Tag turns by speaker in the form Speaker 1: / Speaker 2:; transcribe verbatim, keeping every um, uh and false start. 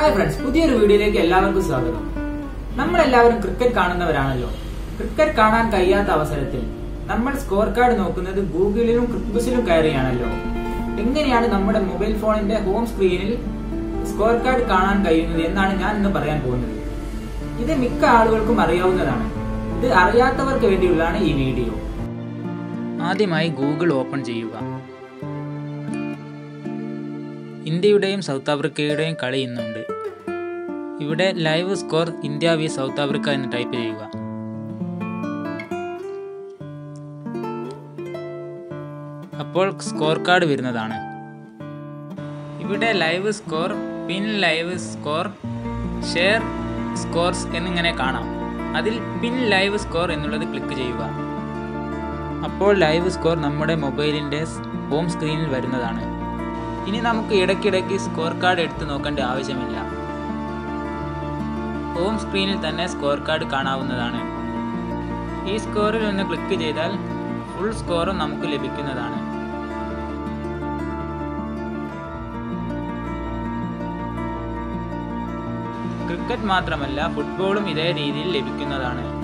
Speaker 1: Hi friends, പുതിയൊരു വീഡിയോയിലേക്ക് എല്ലാവർക്കും സ്വാഗതം. നമ്മളെല്ലാവരും ക്രിക്കറ്റ് കാണുന്നവരാണല്ലോ. ക്രിക്കറ്റ് കാണാൻ കഴിയാത്ത അവസരത്തിൽ നമ്മൾ സ്കോർ കാർഡ് നോക്കുന്നത് ഗൂഗിളിലും ക്രിക്ബസിലും കയറിയാണല്ലോ. എങ്ങനെയാണ് നമ്മുടെ മൊബൈൽ ഫോണിന്റെ ഹോം സ്ക്രീനിൽ സ്കോർ കാർഡ് കാണാൻ കഴിയുന്നത് എന്നാണ് ഞാൻ ഇന്ന് പറയാൻ പോകുന്നത്. ഇത് മിക്ക ആളുകൾക്കും അറിയാവുന്നതാണ്. ഇത് അറിയാത്തവർക്ക് വേണ്ടിയുള്ളതാണ് ഈ വീഡിയോ. ആദ്യമായി ഗൂഗിൾ ഓപ്പൺ ചെയ്യുക. ഇന്ത്യയുടെയും സൗത്ത് ആഫ്രിക്കയുടെയും കളി ഇന്നുണ്ട്. ഇവിടെ live score India v South Africa എന്ന് ടൈപ്പ് ചെയ്യുക. അപ്പോൾ സ്കോർ കാർഡ് വരുന്നതാണ്. ഇവിടെ live score, pin live score, share scores എന്നിങ്ങനെ കാണാം. അതിൽ പിൻ ലൈവ് സ്കോർ എന്നുള്ളത് ക്ലിക്ക് ചെയ്യുക. അപ്പോൾ ലൈവ് സ്കോർ നമ്മുടെ മൊബൈലിൻ്റെ ഹോം സ്ക്രീനിൽ വരുന്നതാണ്. ഇനി നമുക്ക് ഇടയ്ക്കിടയ്ക്ക് സ്കോർ കാർഡ് എടുത്ത് നോക്കേണ്ട ആവശ്യമില്ല. ഹോം സ്ക്രീനിൽ തന്നെ സ്കോർ കാർഡ് കാണാവുന്നതാണ്. ഈ സ്കോറിൽ ഒന്ന് ക്ലിക്ക് ചെയ്താൽ ഫുൾ സ്കോറും നമുക്ക് ലഭിക്കുന്നതാണ്. ക്രിക്കറ്റ് മാത്രമല്ല, ഫുട്ബോളും ഇതേ രീതിയിൽ ലഭിക്കുന്നതാണ്.